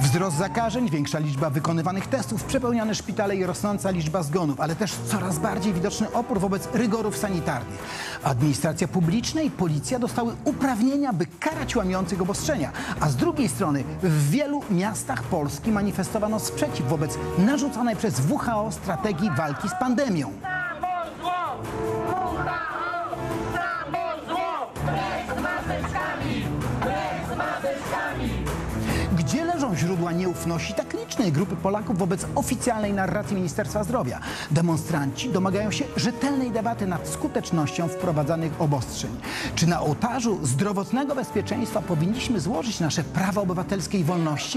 Wzrost zakażeń, większa liczba wykonywanych testów, przepełniane szpitale i rosnąca liczba zgonów, ale też coraz bardziej widoczny opór wobec rygorów sanitarnych. Administracja publiczna i policja dostały uprawnienia, by karać łamiących obostrzenia, a z drugiej strony w wielu miastach Polski manifestowano sprzeciw wobec narzucanej przez WHO strategii walki z pandemią. Gdzie leżą źródła nieufności tak licznej grupy Polaków wobec oficjalnej narracji Ministerstwa Zdrowia? Demonstranci domagają się rzetelnej debaty nad skutecznością wprowadzanych obostrzeń. Czy na ołtarzu zdrowotnego bezpieczeństwa powinniśmy złożyć nasze prawa obywatelskie i wolności?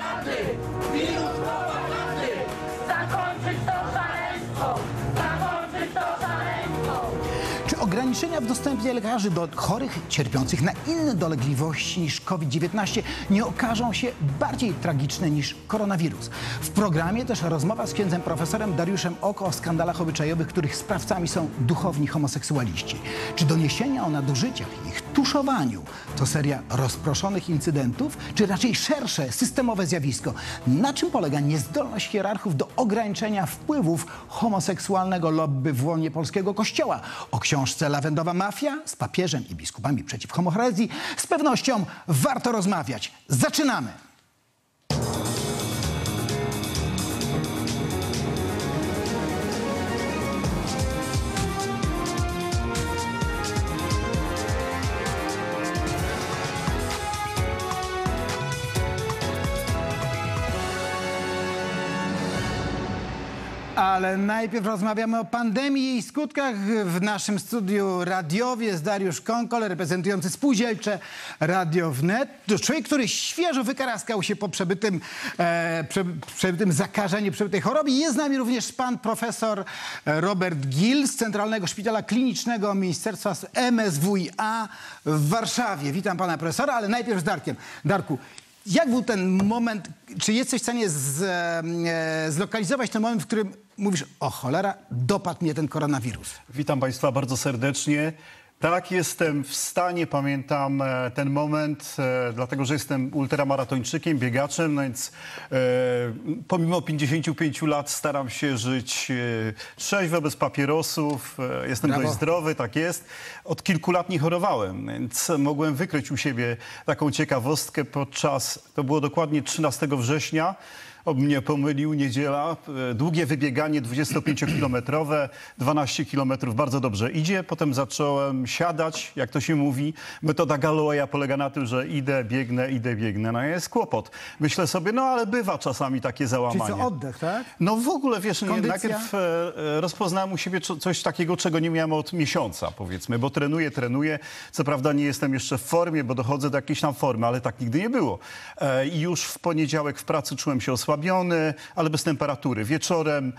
Czy ograniczenia w dostępie lekarzy do chorych cierpiących na inne dolegliwości niż COVID-19 nie okażą się bardziej tragiczne niż koronawirus? W programie też rozmowa z księdzem profesorem Dariuszem Oko o skandalach obyczajowych, których sprawcami są duchowni homoseksualiści. Czy doniesienia o nadużyciach i ich tuszowaniu to seria rozproszonych incydentów, czy raczej szersze, systemowe zjawisko? Na czym polega niezdolność hierarchów do ograniczenia wpływów homoseksualnego lobby w łonie polskiego kościoła? O książce Lawendowa Mafia z papieżem i biskupami przeciw homoherezji z pewnością warto rozmawiać. Zaczynamy! Ale najpierw rozmawiamy o pandemii i jej skutkach. W naszym studiu radiowy jest Dariusz Konkol, reprezentujący spółdzielcze Radio Wnet. To człowiek, który świeżo wykaraskał się po przebytym zakażeniu, przebytej chorobie. Jest z nami również pan profesor Robert Gil z Centralnego Szpitala Klinicznego Ministerstwa MSWiA w Warszawie. Witam pana profesora, ale najpierw z Darkiem. Darku, jak był ten moment, czy jesteś w stanie zlokalizować ten moment, w którym mówisz, o cholera, dopadł mnie ten koronawirus? Witam państwa bardzo serdecznie. Tak, jestem w stanie, pamiętam ten moment, dlatego że jestem ultramaratończykiem, biegaczem, no więc pomimo 55 lat staram się żyć trzeźwo, bez papierosów. Jestem dość zdrowy, tak jest. Od kilku lat nie chorowałem, więc mogłem wykryć u siebie taką ciekawostkę to było dokładnie 13 września. Mnie pomylił, niedziela, długie wybieganie 25-kilometrowe, 12 kilometrów bardzo dobrze idzie. Potem zacząłem siadać, jak to się mówi. Metoda Gallowaya polega na tym, że idę, biegnę. No jest kłopot. Myślę sobie, no ale bywa czasami takie załamanie. Czyli co, oddech, tak? No w ogóle, wiesz, najpierw rozpoznałem u siebie coś takiego, czego nie miałem od miesiąca, powiedzmy, bo trenuję. Co prawda nie jestem jeszcze w formie, bo dochodzę do jakiejś tam formy, ale tak nigdy nie było. I już w poniedziałek w pracy czułem się osłabiony, ale bez temperatury. Wieczorem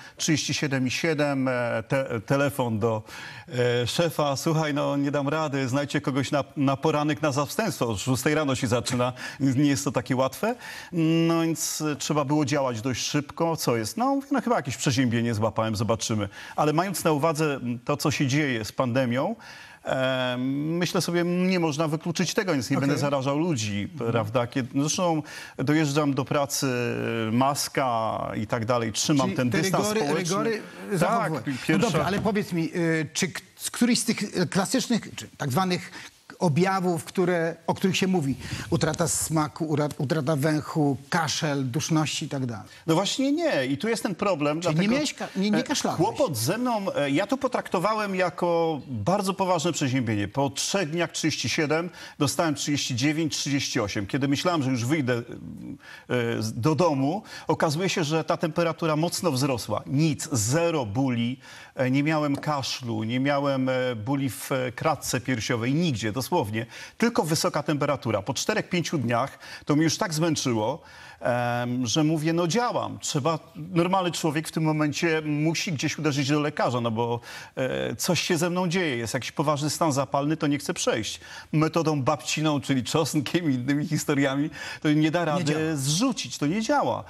37,7, telefon do szefa. Słuchaj, no nie dam rady, znajdźcie kogoś na poranek na zastępstwo. O 6 rano się zaczyna, nie jest to takie łatwe. No więc trzeba było działać dość szybko. Co jest? No chyba jakieś przeziębienie złapałem, zobaczymy. Ale mając na uwadze to, co się dzieje z pandemią, myślę sobie, nie można wykluczyć tego, więc nie będę zarażał ludzi, prawda? Zresztą dojeżdżam do pracy, maska i tak dalej, trzymam ten dystans społeczny. Rygory tak, No dobrze, ale powiedz mi, czy któryś z tych klasycznych, czy tak zwanych objawów, o których się mówi, utrata smaku, utrata węchu, kaszel, duszności i tak dalej? No właśnie nie. I tu jest ten problem. Czyli dlatego nie kaszlałeś? Kłopot ze mną, ja to potraktowałem jako bardzo poważne przeziębienie. Po 3 dniach 37 dostałem 39, 38. Kiedy myślałem, że już wyjdę do domu, okazuje się, że ta temperatura mocno wzrosła. Nic, zero bóli, nie miałem kaszlu, nie miałem bóli w kratce piersiowej, nigdzie, dosłownie. Tylko wysoka temperatura. Po 4-5 dniach to mnie już tak zmęczyło, że mówię, no działam. Normalny człowiek w tym momencie musi gdzieś uderzyć do lekarza, no bo coś się ze mną dzieje. Jest jakiś poważny stan zapalny, to nie chcę przejść. Metodą babciną, czyli czosnkiem i innymi historiami, to nie da rady zrzucić. To nie działa.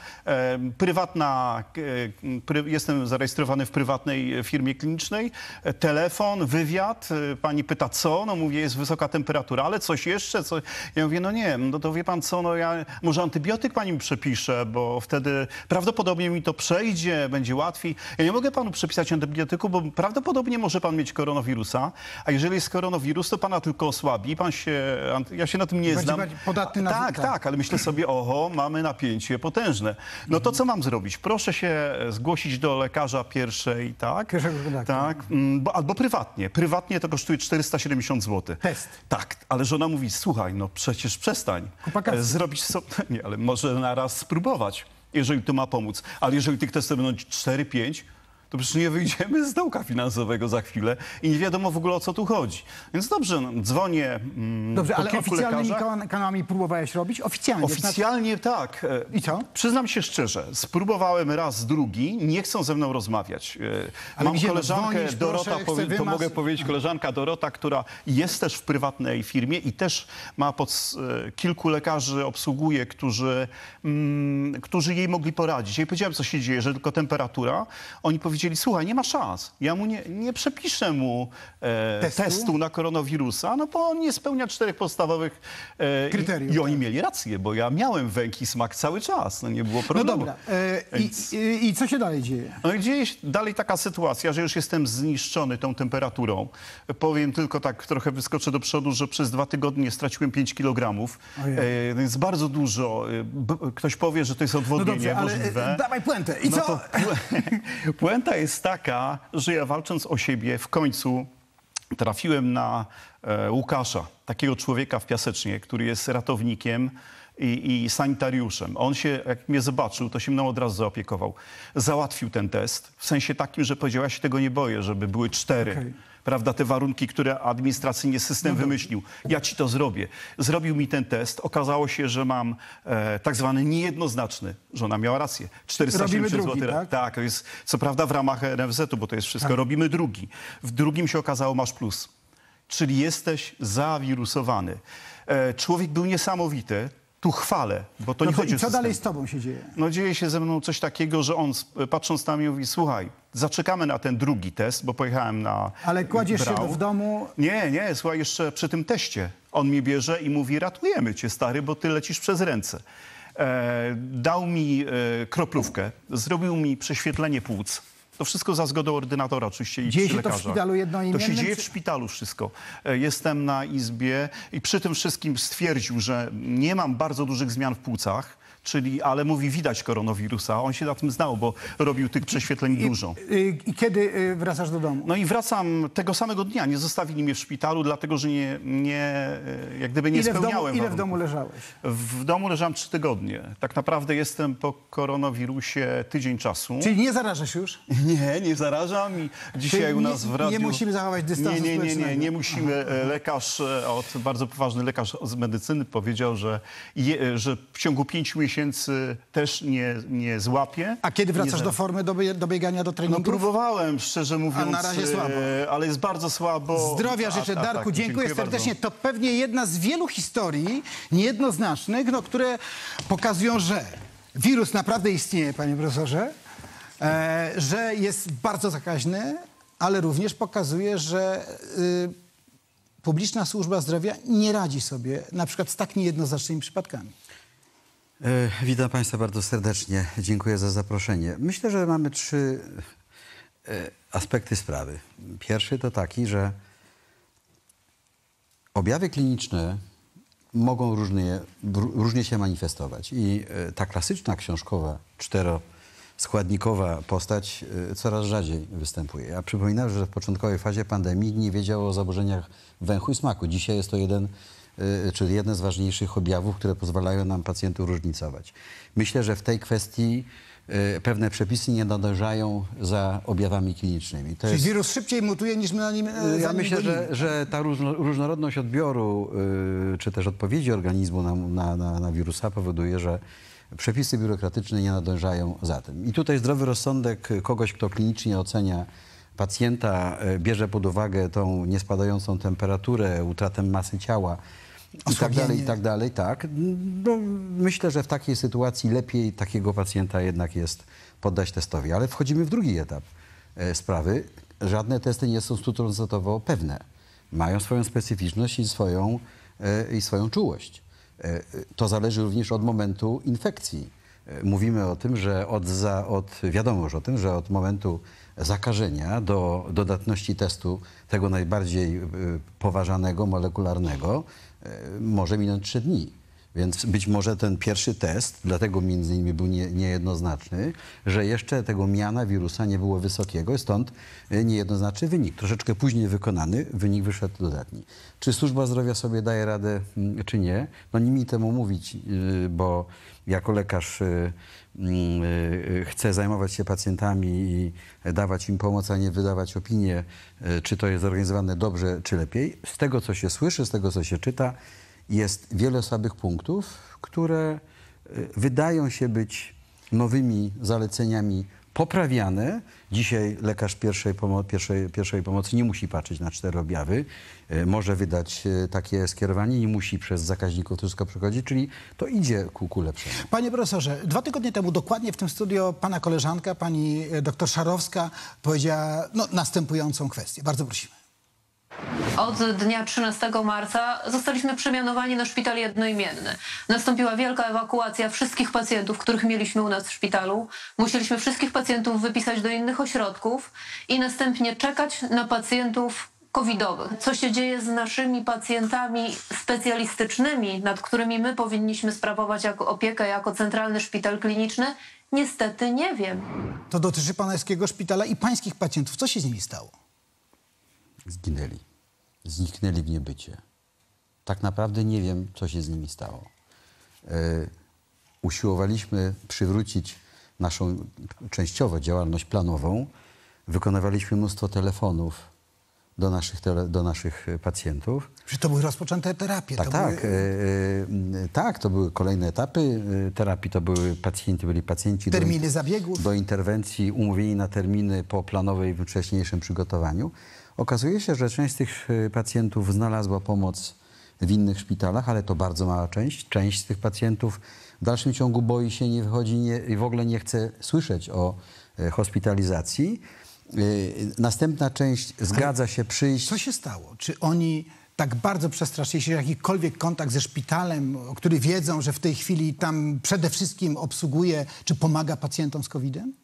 Jestem zarejestrowany w prywatnej firmie klinicznej. Telefon, wywiad. Pani pyta co? No mówię, jest wysoka temperatura, ale coś jeszcze? Ja mówię, no nie, no to wie pan co, no ja może antybiotyk pani mi przepisze, bo wtedy prawdopodobnie mi to przejdzie, będzie łatwiej. Ja nie mogę panu przepisać antybiotyku, bo prawdopodobnie może pan mieć koronawirusa, a jeżeli jest koronawirus, to pana tylko osłabi, ja się na tym nie znam. Bardziej podatny na Tak, ale myślę sobie, oho, mamy napięcie potężne. No to co mam zrobić? Proszę się zgłosić do lekarza pierwszej, tak? Pierwszego kontaktu. Tak, albo prywatnie. Prywatnie to kosztuje 470 zł. Test. Tak, ale żona mówi, słuchaj, no przecież przestań. Kupa kasy. Zrobić sobie, nie, ale może na raz spróbować, jeżeli to ma pomóc. Ale jeżeli tych testów będą 4-5, to przecież nie wyjdziemy z dołka finansowego za chwilę i nie wiadomo w ogóle o co tu chodzi. Więc dobrze, no, dzwonię Dobrze, po ale kilku oficjalnymi lekarzach. kanałami próbowałeś robić? Oficjalnie. Oficjalnie tak. I co? Przyznam się szczerze, spróbowałem raz, drugi, nie chcą ze mną rozmawiać. Ale Mam gdzie, no, koleżankę dzwonisz, Dorota, proszę, chcę to wymaz- mogę powiedzieć, koleżanka Dorota, która jest też w prywatnej firmie i też ma kilku lekarzy obsługuje, którzy jej mogli poradzić. Ja jej powiedziałem, co się dzieje, że tylko temperatura. Oni powiedzieli, słuchaj, nie ma szans. Ja mu nie przepiszę mu testu na koronawirusa, no bo on nie spełnia 4 podstawowych kryteriów. I oni mieli rację, bo ja miałem węch i smak cały czas, no nie było No problemu. dobra. Więc- I co się dalej dzieje? No i dzieje się dalej taka sytuacja, że już jestem zniszczony tą temperaturą. Powiem tylko tak, trochę wyskoczę do przodu, że przez 2 tygodnie straciłem 5 kg. Ojej. Więc bardzo dużo. Ktoś powie, że to jest No odwodnienie dobrze, ale możliwe. dawaj puentę. I No co? to puenta jest taka, że ja walcząc o siebie w końcu trafiłem na Łukasza, takiego człowieka w Piasecznie, który jest ratownikiem i sanitariuszem. On się, jak mnie zobaczył, to się mną od razu zaopiekował. Załatwił ten test, w sensie takim, że powiedział, ja się tego nie boję, żeby były 4. Okej. Prawda, te warunki, które administracyjnie system wymyślił. Ja ci to zrobię. Zrobił mi ten test. Okazało się, że mam tak zwany niejednoznaczny. Żona miała rację. 470 Robimy drugi, zł. tak? Tak, to jest co prawda w ramach NFZ-u, bo to jest wszystko. Robimy drugi. W drugim się okazało, masz plus. Czyli jesteś zawirusowany. Człowiek był niesamowity. Tu chwalę, bo to nie Dobrze, chodzi o i co system. dalej z tobą się dzieje? No dzieje się ze mną coś takiego, że on patrząc na mnie mówi, słuchaj, zaczekamy na ten drugi test, bo pojechałem na Ale kładziesz się Brał. w domu. Nie, słuchaj, jeszcze przy tym teście. On mnie bierze i mówi, ratujemy cię, stary, bo ty lecisz przez ręce. Dał mi kroplówkę, zrobił mi prześwietlenie płuc. To wszystko za zgodą ordynatora oczywiście i Dzieje przy się to w lekarza. szpitalu jednoimiennym, To się dzieje w czy- szpitalu wszystko. Jestem na izbie i przy tym wszystkim stwierdził, że nie mam bardzo dużych zmian w płucach, ale mówi, widać koronawirusa. On się na tym znał, bo robił tych prześwietleń dużo. I kiedy wracasz do domu? No i wracam tego samego dnia. Nie zostawili mnie w szpitalu, dlatego że jak gdyby nie spełniałem Ile w warunków. domu leżałeś? W domu leżałem 3 tygodnie. Tak naprawdę jestem po koronawirusie tydzień czasu. Czyli nie zarażasz już? Nie zarażam i dzisiaj Czyli u nas w radiu... nie musimy zachować dystansu społecznego. Nie musimy. Lekarz, bardzo poważny lekarz z medycyny powiedział, że w ciągu 5 miesięcy też nie złapie. A kiedy wracasz Nie do formy, do biegania, do No treningów? próbowałem, szczerze mówiąc. A na razie słabo. Ale jest bardzo słabo. Zdrowia życzę, Darku. Tak, dziękuję serdecznie. bardzo. To pewnie jedna z wielu historii niejednoznacznych, które pokazują, że wirus naprawdę istnieje, panie profesorze, że jest bardzo zakaźny, ale również pokazuje, że publiczna służba zdrowia nie radzi sobie na przykład z tak niejednoznacznymi przypadkami. Witam Państwa bardzo serdecznie. Dziękuję za zaproszenie. Myślę, że mamy 3 aspekty sprawy. Pierwszy to taki, że objawy kliniczne mogą różnie się manifestować. I ta klasyczna książkowa, 4-składnikowa postać coraz rzadziej występuje. Ja przypominam, że w początkowej fazie pandemii nikt nie wiedział o zaburzeniach węchu i smaku. Dzisiaj jest to jeden z ważniejszych objawów, które pozwalają nam pacjentów różnicować. Myślę, że w tej kwestii pewne przepisy nie nadążają za objawami klinicznymi. Czyli wirus szybciej mutuje niż my na nim Ja myślę, że ta różnorodność odbioru czy też odpowiedzi organizmu na wirusa powoduje, że przepisy biurokratyczne nie nadążają za tym. I tutaj zdrowy rozsądek kogoś, kto klinicznie ocenia pacjenta, bierze pod uwagę tą niespadającą temperaturę, utratę masy ciała i tak dalej, tak. No, myślę, że w takiej sytuacji lepiej takiego pacjenta jednak jest poddać testowi. Ale wchodzimy w drugi etap sprawy. Żadne testy nie są 100% pewne. mają swoją specyficzność i swoją czułość. To zależy również od momentu infekcji. Mówimy o tym, że wiadomo już o tym, że od momentu zakażenia do dodatności testu tego najbardziej poważanego, molekularnego może minąć 3 dni. Więc być może ten pierwszy test, dlatego między innymi był niejednoznaczny, że jeszcze tego miana wirusa nie było wysokiego, stąd niejednoznaczny wynik. Troszeczkę później wykonany, wynik wyszedł dodatni. Czy służba zdrowia sobie daje radę, czy nie? No nie mi temu mówić, bo jako lekarz chcę zajmować się pacjentami i dawać im pomoc, a nie wydawać opinię, czy to jest zorganizowane dobrze, czy lepiej. Z tego, co się słyszy, z tego, co się czyta, jest wiele słabych punktów, które wydają się nowymi zaleceniami poprawiane. Dzisiaj lekarz pierwszej pomocy nie musi patrzeć na 4 objawy. Może wydać takie skierowanie, nie musi przez zakaźników to wszystko przechodzić, czyli to idzie ku lepszemu. Panie profesorze, 2 tygodnie temu dokładnie w tym studio pana koleżanka, pani doktor Szarowska, powiedziała następującą kwestię. Bardzo prosimy. Od dnia 13 marca zostaliśmy przemianowani na szpital jednoimienny. Nastąpiła wielka ewakuacja wszystkich pacjentów, których mieliśmy u nas w szpitalu. Musieliśmy wszystkich pacjentów wypisać do innych ośrodków i następnie czekać na pacjentów covidowych. Co się dzieje z naszymi pacjentami specjalistycznymi, nad którymi my powinniśmy sprawować jako opiekę, jako centralny szpital kliniczny? Niestety nie wiem. To dotyczy pańskiego szpitala i pańskich pacjentów. Co się z nimi stało? Zginęli. Zniknęli w niebycie. Tak naprawdę nie wiem, co się z nimi stało. Usiłowaliśmy przywrócić naszą częściowo działalność planową. Wykonywaliśmy mnóstwo telefonów do naszych pacjentów. Czy to były rozpoczęte terapie? Tak, to były kolejne etapy terapii. To byli pacjenci terminy zabiegów. Do interwencji, umówieni na terminy po planowej wcześniejszym przygotowaniu. Okazuje się, że część z tych pacjentów znalazła pomoc w innych szpitalach, ale to bardzo mała część. Część z tych pacjentów w dalszym ciągu boi się, nie wychodzi i w ogóle nie chce słyszeć o hospitalizacji. Następna część zgadza się przyjść. Co się stało? Czy oni tak bardzo przestraszyli się, że jakikolwiek kontakt ze szpitalem, o który wiedzą, że w tej chwili tam przede wszystkim obsługuje, czy pomaga pacjentom z COVID-em?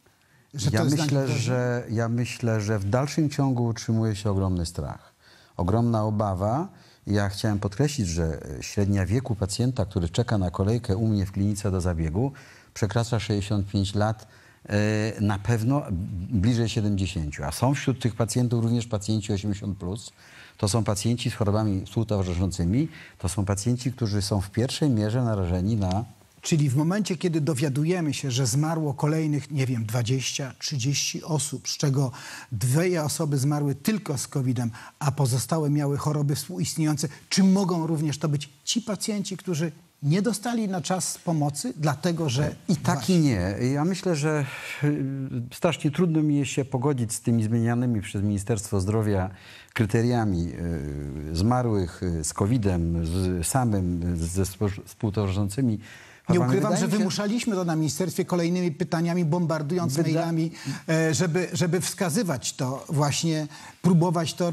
Ja myślę, że w dalszym ciągu utrzymuje się ogromny strach. Ogromna obawa. Ja chciałem podkreślić, że średnia wieku pacjenta, który czeka na kolejkę u mnie w klinice do zabiegu, przekracza 65 lat, na pewno bliżej 70. A są wśród tych pacjentów również pacjenci 80+. To są pacjenci z chorobami współtowarzyszącymi. To są pacjenci, którzy są w pierwszej mierze narażeni na... Czyli w momencie, kiedy dowiadujemy się, że zmarło kolejnych, 20, 30 osób, z czego 2 osoby zmarły tylko z COVID-em, a pozostałe miały choroby współistniejące, czy mogą również to być ci pacjenci, którzy nie dostali na czas pomocy, dlatego że... I tak i nie. Ja myślę, że strasznie trudno mi jest się pogodzić z tymi zmienianymi przez Ministerstwo Zdrowia kryteriami zmarłych z COVID-em, ze współtowarzyszącymi. Nie ukrywam, że wymuszaliśmy to na ministerstwie kolejnymi pytaniami, bombardując mailami, żeby wskazywać to właśnie, próbować to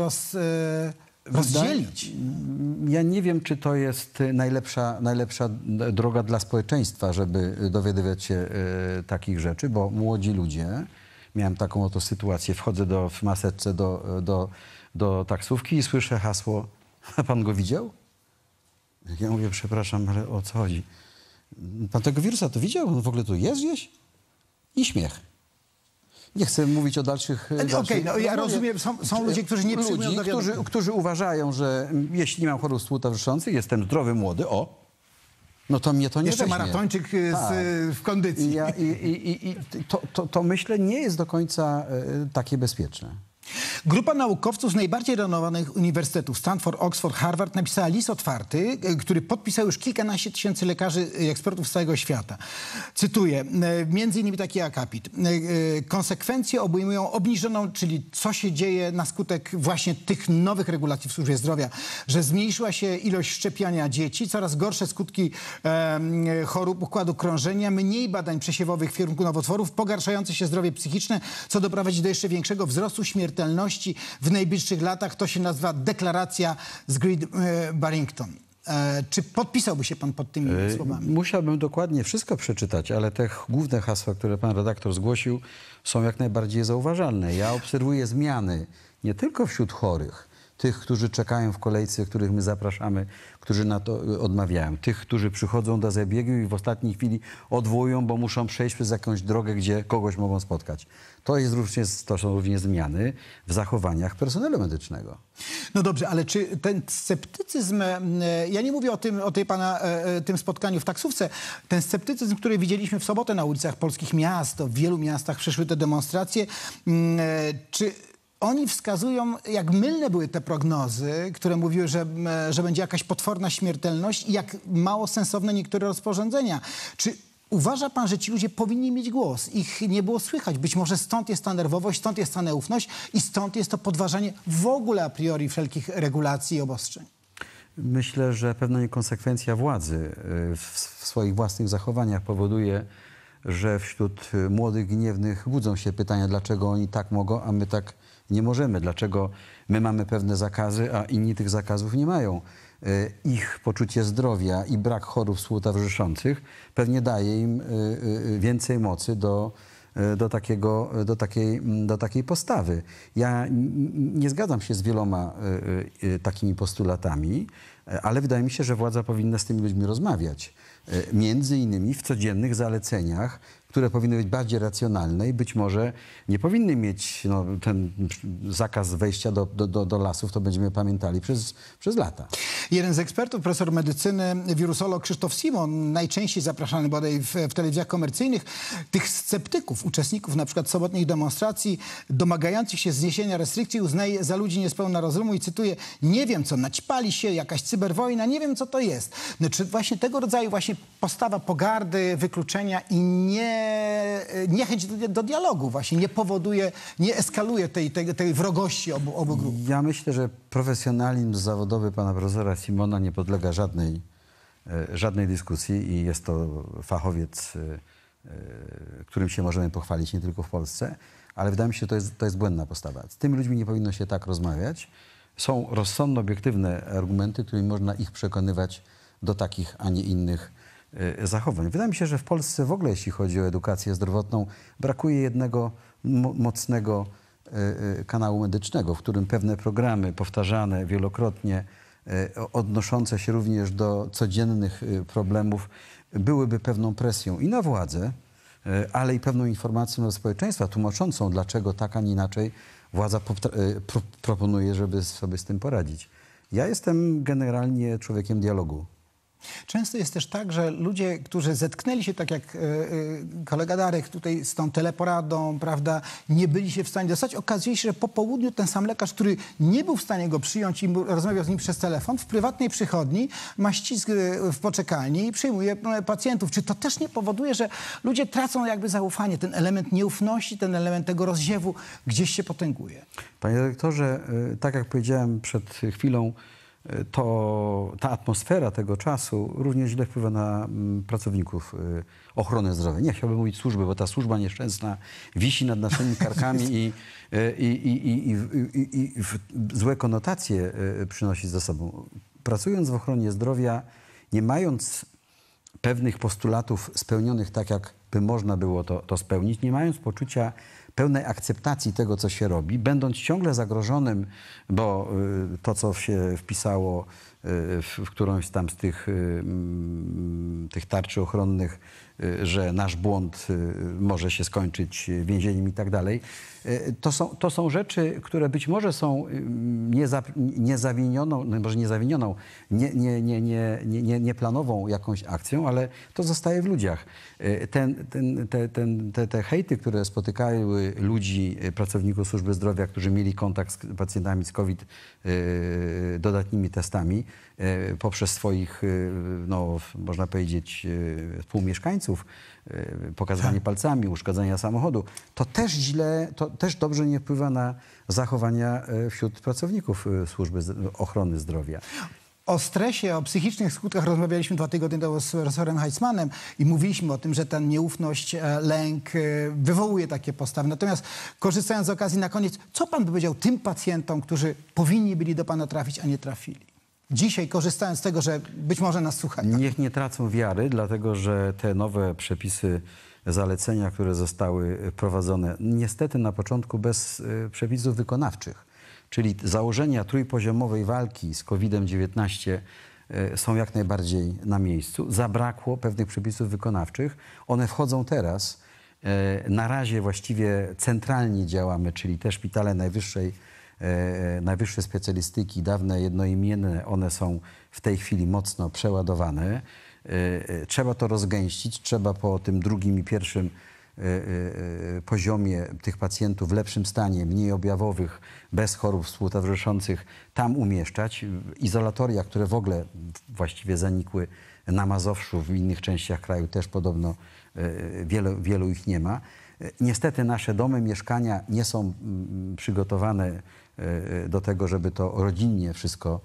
rozdzielić. Ja nie wiem, czy to jest najlepsza droga dla społeczeństwa, żeby dowiadywać się takich rzeczy, bo młodzi ludzie, miałem taką oto sytuację, wchodzę w maseczce do taksówki i słyszę hasło: a pan go widział? Ja mówię: przepraszam, ale o co chodzi? Pan tego wirusa to widział? On w ogóle tu jest gdzieś? I śmiech. Nie chcę mówić o dalszych... Okej, ja rozumiem, są ludzie, którzy nie przyjmują do wiadomości. Którzy uważają, że jeśli nie mam chorób współtowarzyszących, jestem zdrowy, młody, no to mnie to nie jeszcze weźmie. maratończyk w kondycji. To myślę, nie jest do końca takie bezpieczne. Grupa naukowców z najbardziej renomowanych uniwersytetów, Stanford, Oxford, Harvard, napisała list otwarty, który podpisał już kilkanaście tysięcy lekarzy i ekspertów z całego świata. Cytuję, między innymi taki akapit. Konsekwencje obejmują obniżoną, czyli co się dzieje na skutek właśnie tych nowych regulacji w służbie zdrowia, że zmniejszyła się ilość szczepiania dzieci, coraz gorsze skutki chorób układu krążenia, mniej badań przesiewowych w kierunku nowotworów, pogarszające się zdrowie psychiczne, co doprowadzi do jeszcze większego wzrostu śmiertelności śmiertelności w najbliższych latach. To się nazywa deklaracja z Great Barrington. Czy podpisałby się pan pod tymi słowami? Musiałbym dokładnie wszystko przeczytać, ale te główne hasła, które pan redaktor zgłosił, są jak najbardziej zauważalne. Ja obserwuję zmiany nie tylko wśród chorych, tych, którzy czekają w kolejce, których my zapraszamy, którzy na to odmawiają. Tych, którzy przychodzą do zabiegu i w ostatniej chwili odwołują, bo muszą przejść przez jakąś drogę, gdzie kogoś mogą spotkać. To są również zmiany w zachowaniach personelu medycznego. No dobrze, ale czy ten sceptycyzm, ja nie mówię o tym spotkaniu w taksówce, ten sceptycyzm, który widzieliśmy w sobotę na ulicach polskich miast, w wielu miastach przeszły te demonstracje, czy oni wskazują, jak mylne były te prognozy, które mówiły, że będzie jakaś potworna śmiertelność i jak mało sensowne niektóre rozporządzenia. Czy uważa pan, że ci ludzie powinni mieć głos? Ich nie było słychać. Być może stąd jest ta nerwowość, stąd jest ta neufność i stąd jest to podważanie w ogóle a priori wszelkich regulacji i obostrzeń. Myślę, że pewna niekonsekwencja władzy w swoich własnych zachowaniach powoduje, że wśród młodych gniewnych budzą się pytania, dlaczego oni tak mogą, a my tak nie możemy. Dlaczego my mamy pewne zakazy, a inni tych zakazów nie mają. Ich poczucie zdrowia i brak chorób współtowarzyszących pewnie daje im więcej mocy do takiej postawy. Ja nie zgadzam się z wieloma takimi postulatami, ale wydaje mi się, że władza powinna z tymi ludźmi rozmawiać. Między innymi w codziennych zaleceniach, które powinny być bardziej racjonalne i być może nie powinny mieć ten zakaz wejścia do lasów, to będziemy pamiętali przez lata. Jeden z ekspertów, profesor medycyny, wirusolog Krzysztof Simon, najczęściej zapraszany bodaj w telewizjach komercyjnych, tych sceptyków, uczestników na przykład sobotnich demonstracji, domagających się zniesienia restrykcji, uznaje za ludzi niespełna rozumu i cytuję: nie wiem co, naćpali się, jakaś cyberwojna, nie wiem co to jest. Czy właśnie tego rodzaju postawa pogardy, wykluczenia i niechęć do dialogu właśnie nie powoduje, nie eskaluje tej wrogości obu grup? Ja myślę, że profesjonalizm zawodowy pana profesora Simona nie podlega żadnej dyskusji i jest to fachowiec, którym się możemy pochwalić nie tylko w Polsce, ale wydaje mi się, że to jest błędna postawa. Z tymi ludźmi nie powinno się tak rozmawiać. Są rozsądne, obiektywne argumenty, którymi można ich przekonywać do takich, a nie innych zachowań. Wydaje mi się, że w Polsce w ogóle, jeśli chodzi o edukację zdrowotną, brakuje jednego mocnego kanału medycznego, w którym pewne programy powtarzane wielokrotnie, odnoszące się również do codziennych problemów, byłyby pewną presją i na władzę, ale i pewną informacją dla społeczeństwa, tłumaczącą, dlaczego tak, a nie inaczej władza proponuje, żeby sobie z tym poradzić. Ja jestem generalnie człowiekiem dialogu. Często jest też tak, że ludzie, którzy zetknęli się, tak jak kolega Darek tutaj z tą teleporadą, prawda, nie byli się w stanie dostać, okazuje się, że po południu ten sam lekarz, który nie był w stanie go przyjąć i rozmawiał z nim przez telefon, w prywatnej przychodni ma ścisk w poczekalni i przyjmuje pacjentów. Czy to też nie powoduje, że ludzie tracą jakby zaufanie? Ten element nieufności, ten element tego rozziewu gdzieś się potęguje. Panie dyrektorze, tak jak powiedziałem przed chwilą, ta atmosfera tego czasu również źle wpływa na pracowników ochrony zdrowia. Nie chciałbym mówić służby, bo ta służba nieszczęsna wisi nad naszymi karkami i złe konotacje przynosi ze sobą. Pracując w ochronie zdrowia, nie mając pewnych postulatów spełnionych tak, jak by można było to spełnić, nie mając poczucia pełnej akceptacji tego, co się robi, będąc ciągle zagrożonym, bo to, co się wpisało w którąś tam z tych tarczy ochronnych, że nasz błąd może się skończyć więzieniem i tak dalej, to są rzeczy, które być może są nieplanową jakąś akcją, ale to zostaje w ludziach. Te hejty, które spotykały ludzi, pracowników służby zdrowia, którzy mieli kontakt z pacjentami z COVID dodatnimi testami, poprzez swoich, można powiedzieć, współmieszkańców, pokazywanie palcami, uszkadzania samochodu, to też dobrze nie wpływa na zachowania wśród pracowników służby ochrony zdrowia. O stresie, o psychicznych skutkach rozmawialiśmy 2 tygodnie temu z profesorem Heitzmanem i mówiliśmy o tym, że ta nieufność, lęk wywołuje takie postawy. Natomiast korzystając z okazji na koniec, co pan by powiedział tym pacjentom, którzy powinni byli do pana trafić, a nie trafili? Dzisiaj, korzystając z tego, że być może nas słuchają. Niech nie tracą wiary, dlatego że te nowe przepisy, zalecenia, które zostały wprowadzone, niestety na początku bez przepisów wykonawczych, czyli założenia trójpoziomowej walki z COVID-19 są jak najbardziej na miejscu. Zabrakło pewnych przepisów wykonawczych. One wchodzą teraz. Na razie właściwie centralnie działamy, czyli te szpitale najwyższej specjalistyki, dawne jednoimienne, one są w tej chwili mocno przeładowane. Trzeba to rozgęścić, trzeba po tym drugim i pierwszym poziomie tych pacjentów w lepszym stanie, mniej objawowych, bez chorób współtowarzyszących, tam umieszczać. Izolatoria, które w ogóle właściwie zanikły na Mazowszu, w innych częściach kraju też podobno wielu ich nie ma. Niestety nasze domy, mieszkania nie są przygotowane do tego, żeby to rodzinnie wszystko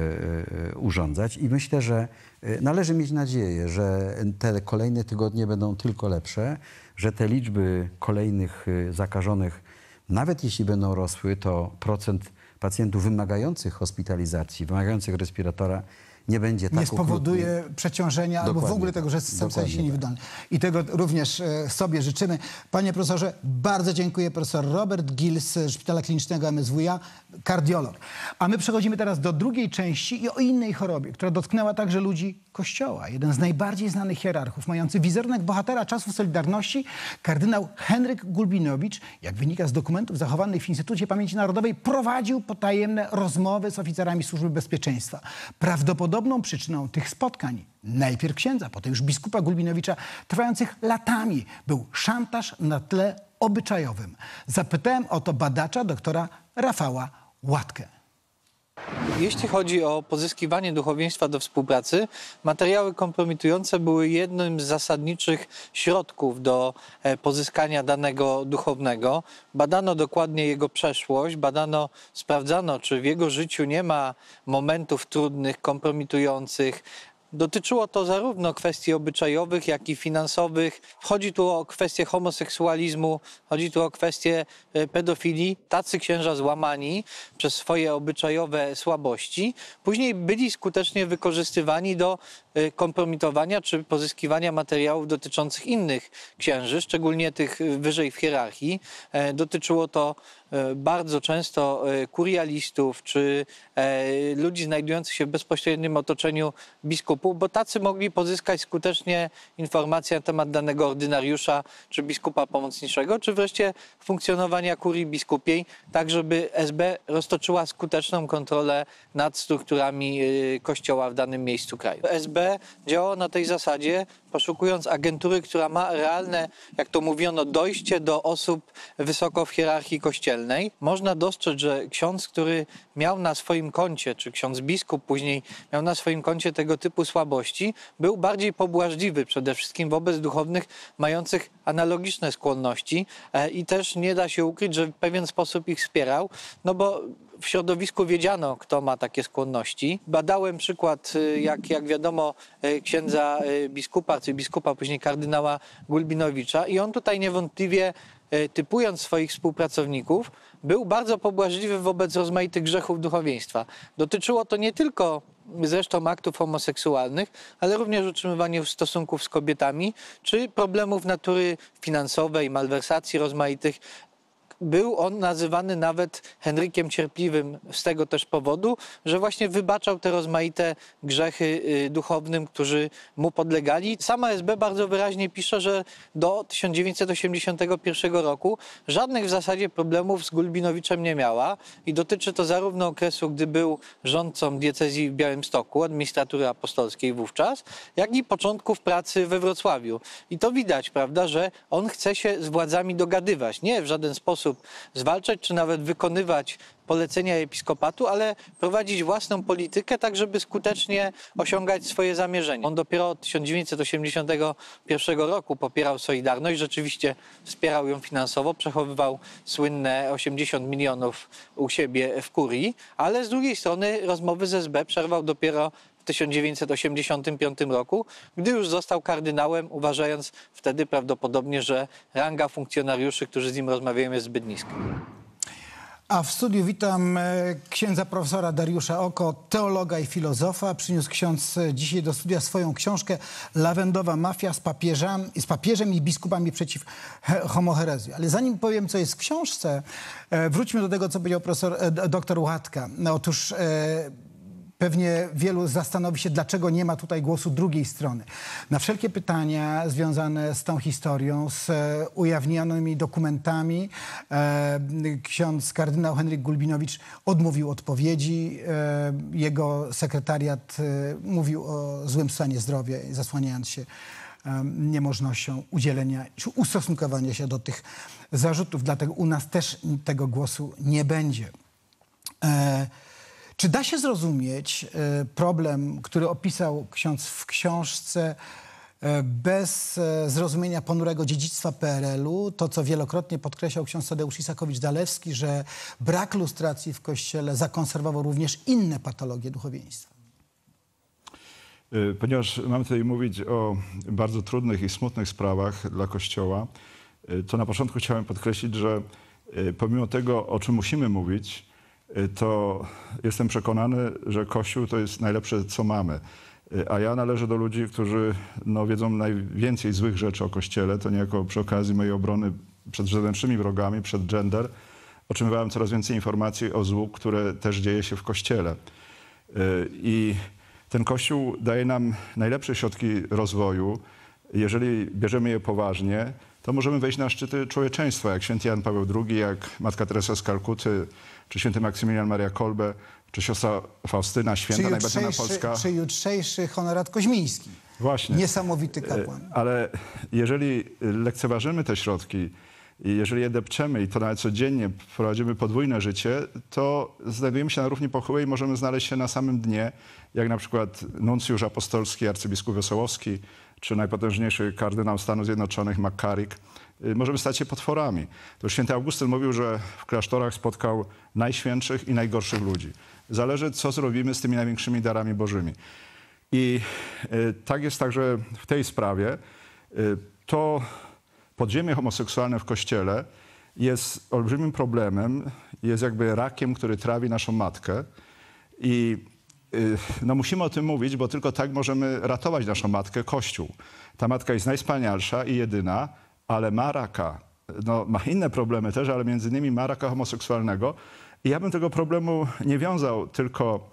urządzać i myślę, że należy mieć nadzieję, że te kolejne tygodnie będą tylko lepsze, że te liczby kolejnych zakażonych, nawet jeśli będą rosły, to procent pacjentów wymagających hospitalizacji, wymagających respiratora nie będzie tak nie spowoduje przeciążenia albo w ogóle tego, że system staje się niewydolny. I tego również sobie życzymy. Panie profesorze, bardzo dziękuję. Profesor Robert Gill z Szpitala Klinicznego MSWiA, kardiolog. A my przechodzimy teraz do drugiej części i o innej chorobie, która dotknęła także ludzi Kościoła. Jeden z najbardziej znanych hierarchów, mający wizerunek bohatera czasów Solidarności, kardynał Henryk Gulbinowicz, jak wynika z dokumentów zachowanych w Instytucie Pamięci Narodowej, prowadził potajemne rozmowy z oficerami Służby Bezpieczeństwa. Prawdopodobną przyczyną tych spotkań, najpierw księdza, potem już biskupa Gulbinowicza, trwających latami, był szantaż na tle obyczajowym. Zapytałem o to badacza, doktora Rafała Łatkę. Jeśli chodzi o pozyskiwanie duchowieństwa do współpracy, materiały kompromitujące były jednym z zasadniczych środków do pozyskania danego duchownego. Badano dokładnie jego przeszłość, sprawdzano, czy w jego życiu nie ma momentów trudnych, kompromitujących. Dotyczyło to zarówno kwestii obyczajowych, jak i finansowych. Chodzi tu o kwestię homoseksualizmu, chodzi tu o kwestię pedofilii. Tacy księża złamani przez swoje obyczajowe słabości później byli skutecznie wykorzystywani do kompromitowania czy pozyskiwania materiałów dotyczących innych księży, szczególnie tych wyżej w hierarchii. Dotyczyło to bardzo często kurialistów czy ludzi znajdujących się w bezpośrednim otoczeniu biskupów, bo tacy mogli pozyskać skutecznie informacje na temat danego ordynariusza czy biskupa pomocniczego, czy wreszcie funkcjonowania kurii biskupiej, tak żeby SB roztoczyła skuteczną kontrolę nad strukturami Kościoła w danym miejscu kraju. SB działało na tej zasadzie, poszukując agentury, która ma realne, jak to mówiono, dojście do osób wysoko w hierarchii kościelnej. Można dostrzec, że ksiądz, który miał na swoim koncie, czy ksiądz biskup później miał na swoim koncie tego typu słabości, był bardziej pobłażliwy przede wszystkim wobec duchownych mających analogiczne skłonności i też nie da się ukryć, że w pewien sposób ich wspierał, no bo w środowisku wiedziano, kto ma takie skłonności. Badałem przykład, jak wiadomo, księdza biskupa, arcybiskupa, później kardynała Gulbinowicza i on tutaj niewątpliwie, typując swoich współpracowników, był bardzo pobłażliwy wobec rozmaitych grzechów duchowieństwa. Dotyczyło to nie tylko zresztą aktów homoseksualnych, ale również utrzymywania stosunków z kobietami, czy problemów natury finansowej, malwersacji rozmaitych. Był on nazywany nawet Henrykiem Cierpliwym z tego też powodu, że właśnie wybaczał te rozmaite grzechy duchownym, którzy mu podlegali. Sama SB bardzo wyraźnie pisze, że do 1981 roku żadnych w zasadzie problemów z Gulbinowiczem nie miała i dotyczy to zarówno okresu, gdy był rządcą diecezji w Białymstoku, administratury apostolskiej wówczas, jak i początków pracy we Wrocławiu. I to widać, prawda, że on chce się z władzami dogadywać. Nie w żaden sposób sposób zwalczać, czy nawet wykonywać polecenia episkopatu, ale prowadzić własną politykę, tak żeby skutecznie osiągać swoje zamierzenia. On dopiero od 1981 roku popierał Solidarność, rzeczywiście wspierał ją finansowo, przechowywał słynne 80 milionów u siebie w kurii, ale z drugiej strony rozmowy z SB przerwał dopiero w 1985 roku, gdy już został kardynałem, uważając wtedy prawdopodobnie, że ranga funkcjonariuszy, którzy z nim rozmawiają, jest zbyt niska. A w studiu witam księdza profesora Dariusza Oko, teologa i filozofa. Przyniósł ksiądz dzisiaj do studia swoją książkę Lawendowa mafia z papieżem i biskupami przeciw homoherezji. Ale zanim powiem, co jest w książce, wróćmy do tego, co powiedział doktor Łatka. No, otóż pewnie wielu zastanowi się, dlaczego nie ma tutaj głosu drugiej strony. Na wszelkie pytania związane z tą historią, z ujawnionymi dokumentami, ksiądz kardynał Henryk Gulbinowicz odmówił odpowiedzi. Jego sekretariat mówił o złym stanie zdrowia, zasłaniając się niemożnością udzielenia czy ustosunkowania się do tych zarzutów. Dlatego u nas też tego głosu nie będzie. Czy da się zrozumieć problem, który opisał ksiądz w książce, bez zrozumienia ponurego dziedzictwa PRL-u? To, co wielokrotnie podkreślał ksiądz Tadeusz Isakowicz-Dalewski, że brak lustracji w Kościele zakonserwował również inne patologie duchowieństwa. Ponieważ mamy tutaj mówić o bardzo trudnych i smutnych sprawach dla Kościoła, to na początku chciałem podkreślić, że pomimo tego, o czym musimy mówić, to jestem przekonany, że Kościół to jest najlepsze, co mamy. A ja należę do ludzi, którzy wiedzą najwięcej złych rzeczy o Kościele. To niejako przy okazji mojej obrony przed zewnętrznymi wrogami, przed gender, otrzymywałem coraz więcej informacji o złu, które też dzieje się w Kościele. I ten Kościół daje nam najlepsze środki rozwoju. Jeżeli bierzemy je poważnie, to możemy wejść na szczyty człowieczeństwa, jak święty Jan Paweł II, jak Matka Teresa z Kalkuty, czy święty Maksymilian Maria Kolbe, czy siostra Faustyna, święta najbardziej polska. Czy jutrzejszy Honorat Koźmiński. Właśnie. Niesamowity kapłan. Ale jeżeli lekceważymy te środki i jeżeli je depczemy i to nawet codziennie prowadzimy podwójne życie, to znajdujemy się na równi pochyłej i możemy znaleźć się na samym dnie, jak na przykład nuncjusz apostolski arcybiskup Wesołowski, czy najpotężniejszy kardynał Stanów Zjednoczonych McCarrick. Możemy stać się potworami. To święty Augustyn mówił, że w klasztorach spotkał najświętszych i najgorszych ludzi. Zależy, co zrobimy z tymi największymi darami bożymi. I tak jest także w tej sprawie. To podziemie homoseksualne w Kościele jest olbrzymim problemem, jest jakby rakiem, który trawi naszą matkę. I musimy o tym mówić, bo tylko tak możemy ratować naszą matkę, Kościół. Ta matka jest najwspanialsza i jedyna, ale ma raka. Ma inne problemy też, ale między innymi ma raka homoseksualnego. I ja bym tego problemu nie wiązał tylko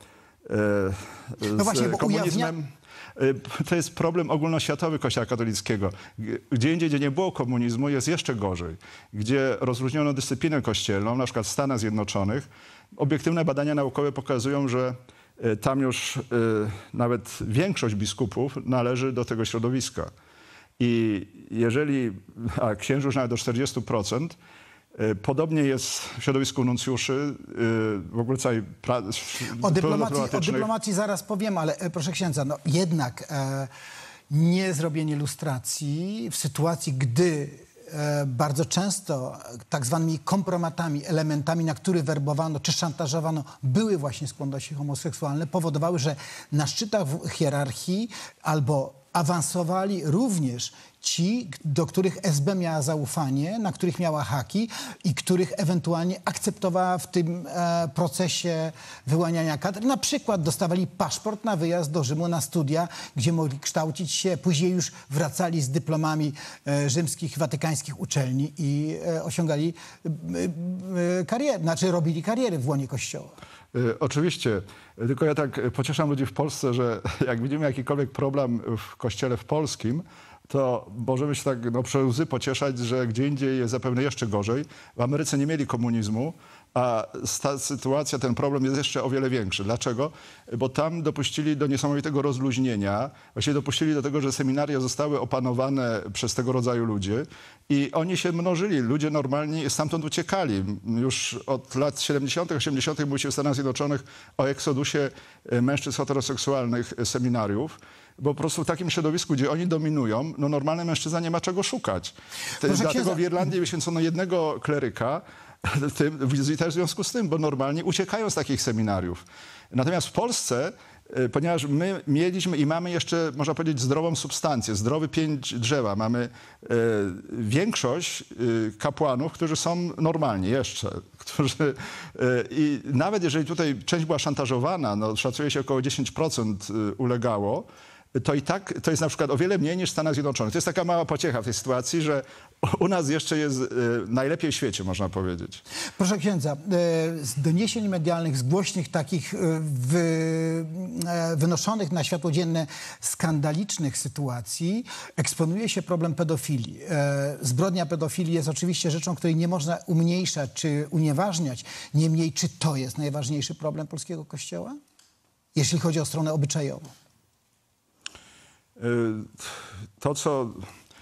z komunizmem. To jest problem ogólnoświatowy Kościoła katolickiego. Gdzie indziej, gdzie nie było komunizmu, jest jeszcze gorzej. Gdzie rozróżniono dyscyplinę kościelną, na przykład w Stanach Zjednoczonych, obiektywne badania naukowe pokazują, że tam już nawet większość biskupów należy do tego środowiska. I jeżeli, a księży nawet do 40%, podobnie jest w środowisku nuncjuszy, w ogóle całej o dyplomacji zaraz powiem, ale proszę księdza, jednak nie zrobienie lustracji w sytuacji, gdy bardzo często tak zwanymi kompromatami, elementami, na których werbowano czy szantażowano, były właśnie skłonności homoseksualne, powodowały, że na szczytach hierarchii albo awansowali również ci, do których SB miała zaufanie, na których miała haki i których ewentualnie akceptowała w tym procesie wyłaniania kadr. Na przykład dostawali paszport na wyjazd do Rzymu na studia, gdzie mogli kształcić się. Później już wracali z dyplomami rzymskich, watykańskich uczelni i osiągali karierę, robili kariery w łonie Kościoła. Oczywiście, tylko ja tak pocieszam ludzi w Polsce, że jak widzimy jakikolwiek problem w Kościele w polskim, to możemy się tak przez łzy pocieszać, że gdzie indziej jest zapewne jeszcze gorzej. W Ameryce nie mieli komunizmu, A ta sytuacja, ten problem jest jeszcze o wiele większy. Dlaczego? Bo tam dopuścili do niesamowitego rozluźnienia. Właściwie dopuścili do tego, że seminaria zostały opanowane przez tego rodzaju ludzi i oni się mnożyli. Ludzie normalni stamtąd uciekali. Już od lat 70., 80. mówi się w Stanach Zjednoczonych o eksodusie mężczyzn heteroseksualnych seminariów. Bo po prostu w takim środowisku, gdzie oni dominują, no normalny mężczyzna nie ma czego szukać. Dlatego w Irlandii wyświęcono jednego kleryka, i też w związku z tym, bo normalnie uciekają z takich seminariów. Natomiast w Polsce, ponieważ my mieliśmy i mamy jeszcze, można powiedzieć, zdrową substancję, zdrowy pięć drzewa, mamy większość kapłanów, którzy są normalni jeszcze, i nawet jeżeli tutaj część była szantażowana, no szacuje się około 10% ulegało, to i tak to jest na przykład o wiele mniej niż w Stanach Zjednoczonych. To jest taka mała pociecha w tej sytuacji, że u nas jeszcze jest najlepiej w świecie, można powiedzieć. Proszę księdza, z doniesień medialnych, z głośnych takich wynoszonych na światło dzienne skandalicznych sytuacji eksponuje się problem pedofilii. Zbrodnia pedofilii jest oczywiście rzeczą, której nie można umniejszać czy unieważniać. Niemniej, czy to jest najważniejszy problem polskiego Kościoła? Jeśli chodzi o stronę obyczajową. To, co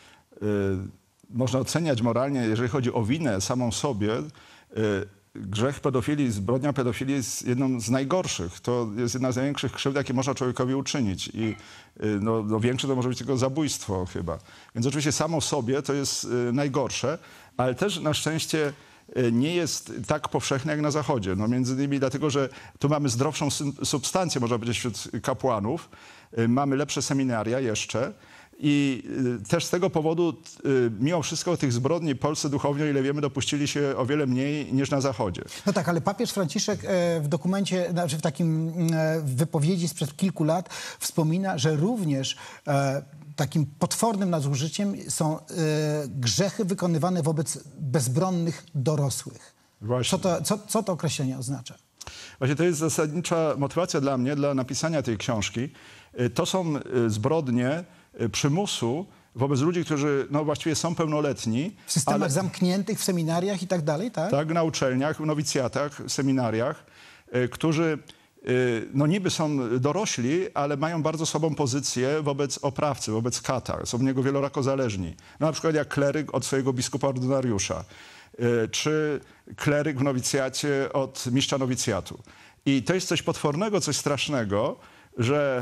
można oceniać moralnie, jeżeli chodzi o winę samą sobie, grzech pedofilii, zbrodnia pedofilii jest jedną z najgorszych. To jest jedna z największych krzywd, jakie można człowiekowi uczynić. I no większe to może być tylko zabójstwo chyba. Więc oczywiście samo sobie to jest najgorsze, ale też na szczęście nie jest tak powszechne jak na Zachodzie. No między innymi dlatego, że tu mamy zdrowszą substancję, można powiedzieć, wśród kapłanów. Mamy lepsze seminaria jeszcze i też z tego powodu mimo wszystko tych zbrodni polscy duchowni, o ile wiemy, dopuścili się o wiele mniej niż na Zachodzie. No tak, ale papież Franciszek w dokumencie, znaczy w takim wypowiedzi sprzed kilku lat wspomina, że również takim potwornym nadużyciem są grzechy wykonywane wobec bezbronnych dorosłych. Właśnie. Co to określenie oznacza? Właśnie to jest zasadnicza motywacja dla mnie, dla napisania tej książki. To są zbrodnie przymusu wobec ludzi, którzy no, właściwie są pełnoletni. W systemach zamkniętych, w seminariach i tak dalej, tak? Tak, na uczelniach, w nowicjatach, w seminariach, którzy no niby są dorośli, ale mają bardzo słabą pozycję wobec oprawcy, wobec kata. Są od niego wielorako zależni. No, na przykład jak kleryk od swojego biskupa ordynariusza, czy kleryk w nowicjacie od mistrza nowicjatu. I to jest coś potwornego, coś strasznego, że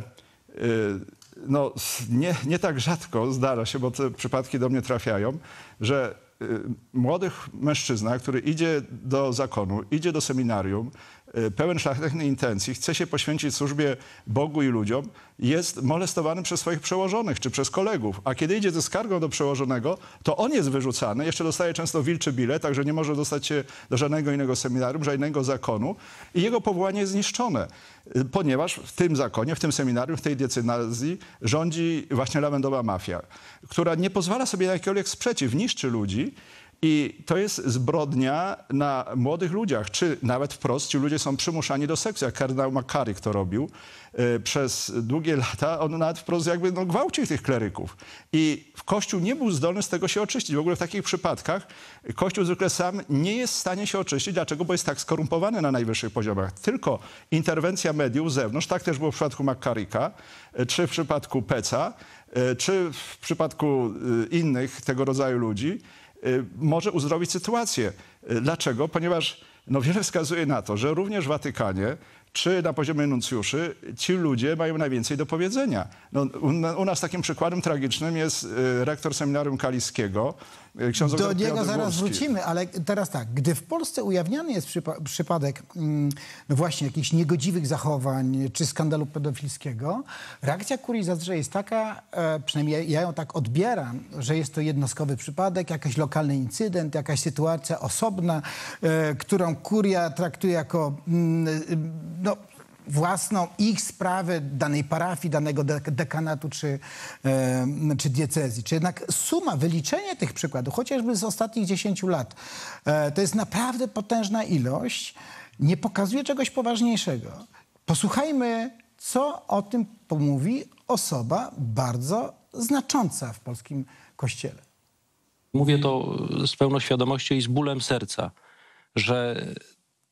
no, nie tak rzadko zdarza się, bo te przypadki do mnie trafiają, że młodych mężczyzna, który idzie do zakonu, idzie do seminarium, pełen szlachetnych intencji, chce się poświęcić służbie Bogu i ludziom, jest molestowany przez swoich przełożonych czy przez kolegów. A kiedy idzie ze skargą do przełożonego, to on jest wyrzucany, jeszcze dostaje często wilczy bilet, także nie może dostać się do żadnego innego seminarium, żadnego zakonu i jego powołanie jest zniszczone, ponieważ w tym zakonie, w tym seminarium, w tej diecezji rządzi właśnie lawendowa mafia, która nie pozwala sobie na jakikolwiek sprzeciw, niszczy ludzi. I to jest zbrodnia na młodych ludziach, czy nawet wprost ci ludzie są przymuszani do seksu, jak kardynał McCarrick to robił. Przez długie lata on nawet wprost jakby gwałcił tych kleryków. I Kościół nie był zdolny z tego się oczyścić. W ogóle w takich przypadkach Kościół zwykle sam nie jest w stanie się oczyścić. Dlaczego? Bo jest tak skorumpowany na najwyższych poziomach. Tylko interwencja mediów z zewnątrz, tak też było w przypadku McCarricka, czy w przypadku Peca, czy w przypadku innych tego rodzaju ludzi, może uzdrowić sytuację. Dlaczego? Ponieważ no, wiele wskazuje na to, że również w Watykanie czy na poziomie nuncjuszy ci ludzie mają najwięcej do powiedzenia. No, u nas takim przykładem tragicznym jest rektor seminarium kaliskiego, ksiądz Do Piotr niego zaraz Górski. wrócimy, ale teraz tak, gdy w Polsce ujawniany jest przypadek no właśnie jakichś niegodziwych zachowań czy skandalu pedofilskiego, reakcja kurii zazwyczaj jest taka, przynajmniej ja ją tak odbieram, że jest to jednostkowy przypadek, jakiś lokalny incydent, jakaś sytuacja osobna, którą kuria traktuje jako no, własną ich sprawę danej parafii, danego dekanatu czy diecezji. Czy jednak suma, wyliczenie tych przykładów, chociażby z ostatnich 10 lat, to jest naprawdę potężna ilość, nie pokazuje czegoś poważniejszego. Posłuchajmy, co o tym pomówi osoba bardzo znacząca w polskim Kościele. Mówię to z pełną świadomością i z bólem serca, że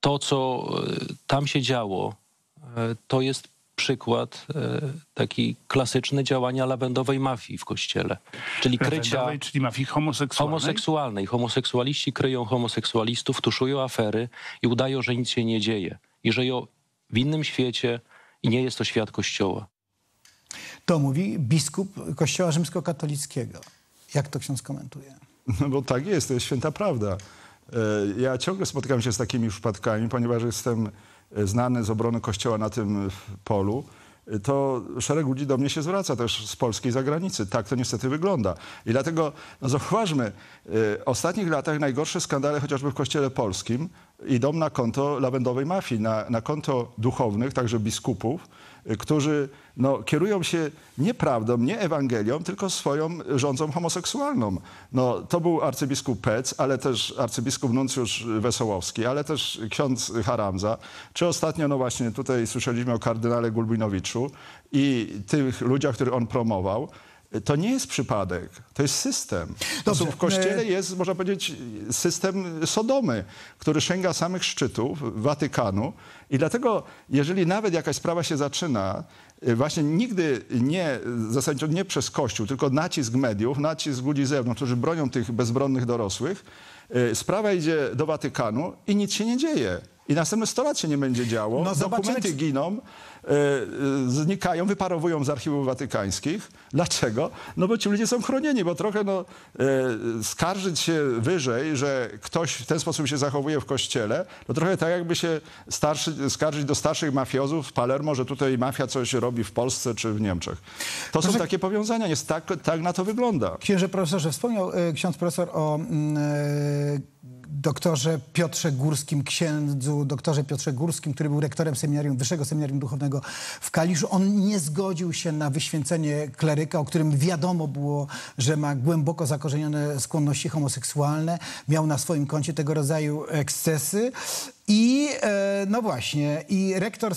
to, co tam się działo, to jest przykład taki klasyczny działania lawendowej mafii w Kościele. Czyli krycia... Czyli mafii homoseksualnej? Homoseksualiści kryją homoseksualistów, tuszują afery i udają, że nic się nie dzieje. I żyją w innym świecie i nie jest to świat Kościoła. To mówi biskup Kościoła rzymskokatolickiego. Jak to ksiądz komentuje? No bo tak jest, to jest święta prawda. Ja ciągle spotykam się z takimi przypadkami, ponieważ jestem znany z obrony Kościoła na tym polu, to szereg ludzi do mnie się zwraca też z Polski i zagranicy. Tak to niestety wygląda. I dlatego zauważmy, w ostatnich latach najgorsze skandale chociażby w Kościele polskim idą na konto lawendowej mafii, na konto duchownych, także biskupów, którzy kierują się nie prawdą, nie Ewangelią, tylko swoją rządzą homoseksualną. To był arcybiskup Pec, ale też arcybiskup nuncjusz Wesołowski, ale też ksiądz Haramza, czy ostatnio właśnie tutaj słyszeliśmy o kardynale Gulbinowiczu i tych ludziach, których on promował. To nie jest przypadek, to jest system. W Kościele jest, można powiedzieć, system Sodomy, który sięga samych szczytów Watykanu i dlatego, jeżeli nawet jakaś sprawa się zaczyna, właśnie nigdy nie, zasadniczo nie przez Kościół, tylko nacisk mediów, nacisk ludzi z zewnątrz, którzy bronią tych bezbronnych dorosłych, sprawa idzie do Watykanu i nic się nie dzieje. I następne 100 lat się nie będzie działo, dokumenty giną, znikają, wyparowują z archiwów watykańskich. Dlaczego? No bo ci ludzie są chronieni, bo trochę skarżyć się wyżej, że ktoś w ten sposób się zachowuje w Kościele, to trochę tak jakby się skarżyć do starszych mafiozów w Palermo, że tutaj mafia coś robi w Polsce czy w Niemczech. To są takie powiązania, jest tak na to wygląda. Księże profesorze, wspomniał ksiądz profesor o doktorze Piotrze Górskim, księdzu doktorze Piotrze Górskim, który był rektorem seminarium, Wyższego Seminarium Duchownego w Kaliszu. On nie zgodził się na wyświęcenie kleryka, o którym wiadomo było, że ma głęboko zakorzenione skłonności homoseksualne. Miał na swoim koncie tego rodzaju ekscesy. I no właśnie, i rektor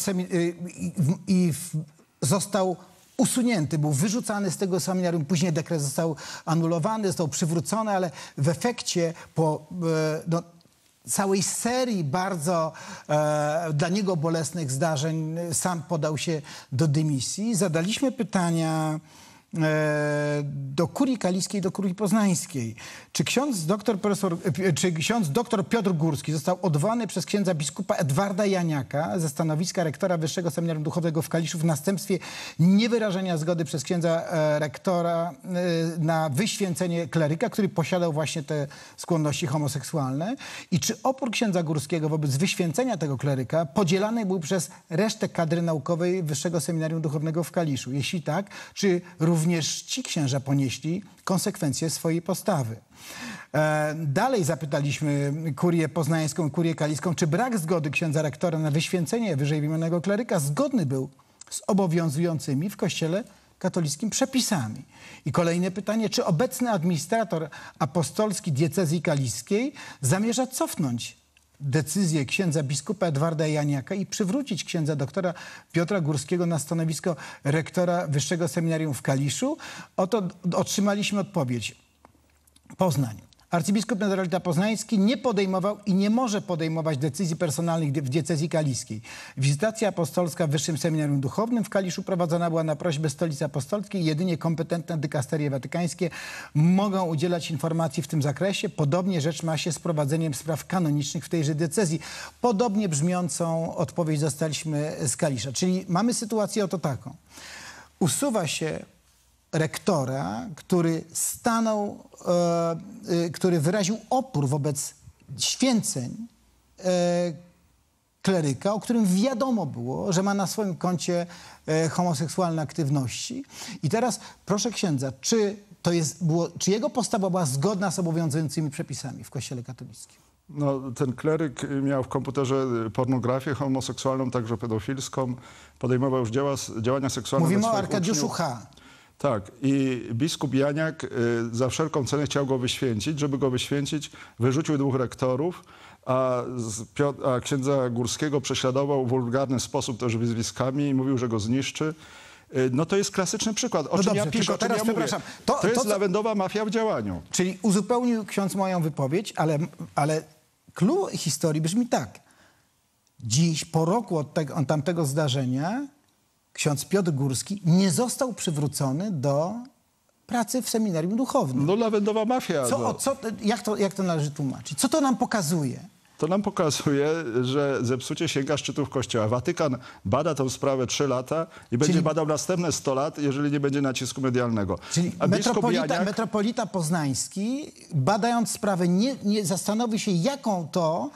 został usunięty, był wyrzucany z tego seminarium, później dekret został anulowany, został przywrócony, ale w efekcie po całej serii bardzo dla niego bolesnych zdarzeń sam podał się do dymisji. Zadaliśmy pytania do kurii kaliskiej, do kurii poznańskiej. Czy ksiądz doktor Piotr Górski został odwołany przez księdza biskupa Edwarda Janiaka ze stanowiska rektora Wyższego Seminarium Duchownego w Kaliszu w następstwie niewyrażenia zgody przez księdza rektora na wyświęcenie kleryka, który posiadał właśnie te skłonności homoseksualne? I czy opór księdza Górskiego wobec wyświęcenia tego kleryka podzielany był przez resztę kadry naukowej Wyższego Seminarium Duchownego w Kaliszu? Jeśli tak, czy również ci księża ponieśli konsekwencje swojej postawy? Dalej zapytaliśmy kurię poznańską, kurię kaliską, czy brak zgody księdza rektora na wyświęcenie wyżej wymienionego kleryka zgodny był z obowiązującymi w Kościele katolickim przepisami. I kolejne pytanie, czy obecny administrator apostolski diecezji kaliskiej zamierza cofnąć decyzję księdza biskupa Edwarda Janiaka i przywrócić księdza doktora Piotra Górskiego na stanowisko rektora Wyższego Seminarium w Kaliszu? Oto otrzymaliśmy odpowiedź. Poznań. Arcybiskup metropolita poznański nie podejmował i nie może podejmować decyzji personalnych w diecezji kaliskiej. Wizytacja apostolska w Wyższym Seminarium Duchownym w Kaliszu prowadzona była na prośbę Stolicy Apostolskiej. Jedynie kompetentne dykasterie watykańskie mogą udzielać informacji w tym zakresie. Podobnie rzecz ma się z prowadzeniem spraw kanonicznych w tejże diecezji. Podobnie brzmiącą odpowiedź dostaliśmy z Kalisza. Czyli mamy sytuację oto taką. Usuwa się rektora, który który wyraził opór wobec święceń kleryka, o którym wiadomo było, że ma na swoim koncie homoseksualne aktywności. I teraz proszę księdza, czy jego postawa była zgodna z obowiązującymi przepisami w Kościele katolickim? Ten kleryk miał w komputerze pornografię homoseksualną, także pedofilską. Podejmował już działania seksualne. Mówimy o Arkadiuszu H. Tak. I biskup Janiak za wszelką cenę chciał go wyświęcić. Żeby go wyświęcić, wyrzucił 2 rektorów, a księdza Górskiego prześladował w wulgarny sposób też wyzwiskami i mówił, że go zniszczy. To jest klasyczny przykład. O czym ja piszę, o czym ja mówię. To jest lawendowa mafia w działaniu. Czyli uzupełnił ksiądz moją wypowiedź, ale clou historii brzmi tak. Dziś, po roku od tamtego zdarzenia, ksiądz Piotr Górski nie został przywrócony do pracy w seminarium duchownym. No lawendowa mafia. Jak to należy tłumaczyć? Co to nam pokazuje? To nam pokazuje, że zepsucie sięga szczytów Kościoła. Watykan bada tę sprawę 3 lata i będzie badał następne 100 lat, jeżeli nie będzie nacisku medialnego. Czyli metropolita poznański, badając sprawę, nie zastanowi się, jaką to...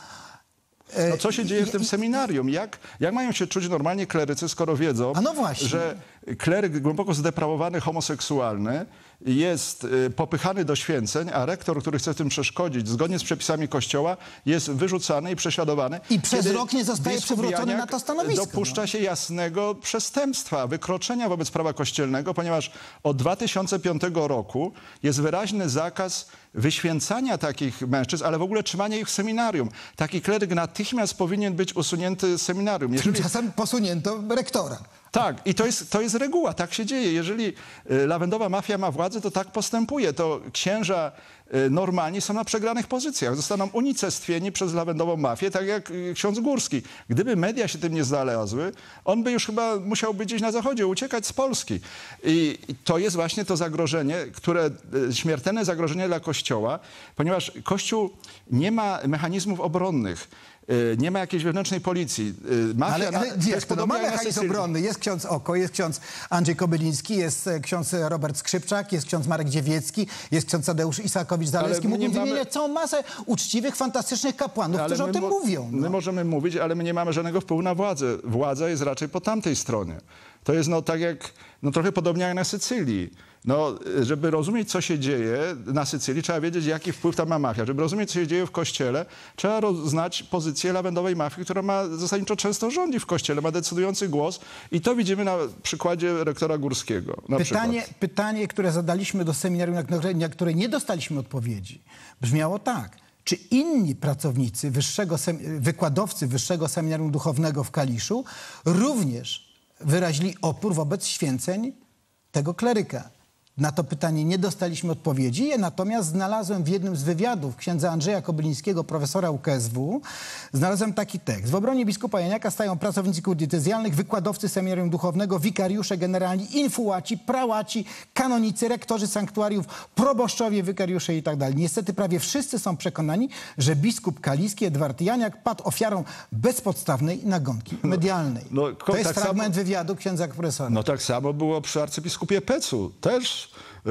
No co się dzieje w tym seminarium? Jak mają się czuć normalnie klerycy, skoro wiedzą, że kleryk głęboko zdeprawowany, homoseksualny jest popychany do święceń, a rektor, który chce w tym przeszkodzić, zgodnie z przepisami Kościoła, jest wyrzucany i prześladowany. I przez rok nie zostaje przywrócony na to stanowisko. Dopuszcza się jasnego przestępstwa, wykroczenia wobec prawa kościelnego, ponieważ od 2005 roku jest wyraźny zakaz wyświęcania takich mężczyzn, ale w ogóle trzymania ich w seminarium. Taki kleryk natychmiast powinien być usunięty z seminarium. Tymczasem posunięto rektora. Tak, i to jest reguła, tak się dzieje. Jeżeli lawendowa mafia ma władzę, to tak postępuje. To księża normalnie są na przegranych pozycjach. Zostaną unicestwieni przez lawendową mafię, tak jak ksiądz Górski. Gdyby media się tym nie znalazły, on by już chyba musiał być gdzieś na zachodzie, uciekać z Polski. I to jest właśnie to zagrożenie, śmiertelne zagrożenie dla Kościoła, ponieważ Kościół nie ma mechanizmów obronnych. Nie ma jakiejś wewnętrznej policji. Mafia ma mechanizm obronny. Jest ksiądz Oko, jest ksiądz Andrzej Kobyliński, jest ksiądz Robert Skrzypczak, jest ksiądz Marek Dziewiecki, jest ksiądz Tadeusz Isakowicz-Zalewski. Mógłbym wymieniać całą masę uczciwych, fantastycznych kapłanów, którzy o tym mówią. My możemy mówić, ale my nie mamy żadnego wpływu na władzę. Władza jest raczej po tamtej stronie. To jest tak jak, trochę podobnie jak na Sycylii. Żeby rozumieć, co się dzieje na Sycylii, trzeba wiedzieć, jaki wpływ tam ma mafia. Żeby rozumieć, co się dzieje w Kościele, trzeba znać pozycję lawendowej mafii, która zasadniczo często rządzi w Kościele, ma decydujący głos. I to widzimy na przykładzie rektora Górskiego. Pytanie, które zadaliśmy do seminarium, na które nie dostaliśmy odpowiedzi, brzmiało tak. Czy inni pracownicy wykładowcy Wyższego Seminarium Duchownego w Kaliszu również wyrazili opór wobec święceń tego kleryka? Na to pytanie nie dostaliśmy odpowiedzi, natomiast znalazłem w jednym z wywiadów księdza Andrzeja Kobylińskiego, profesora UKSW, znalazłem taki tekst. W obronie biskupa Janiaka stają pracownicy kult diecezjalnych, wykładowcy seminarium duchownego, wikariusze generalni, infułaci, prałaci, kanonicy, rektorzy sanktuariów, proboszczowie, wykariusze i tak dalej. Niestety prawie wszyscy są przekonani, że biskup kaliski Edward Janiak padł ofiarą bezpodstawnej nagonki medialnej. To jest fragment wywiadu księdza profesora. Tak samo było przy arcybiskupie Pecu. Też